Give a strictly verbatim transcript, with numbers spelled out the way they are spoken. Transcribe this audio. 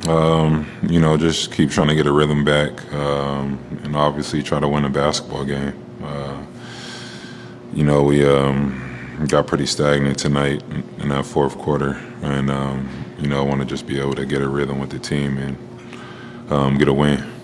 Um, you know, just keep trying to get a rhythm back, um, and obviously try to win a basketball game. Uh, you know, we um, got pretty stagnant tonight in that fourth quarter, and um, you know, I want to just be able to get a rhythm with the team and um, get a win.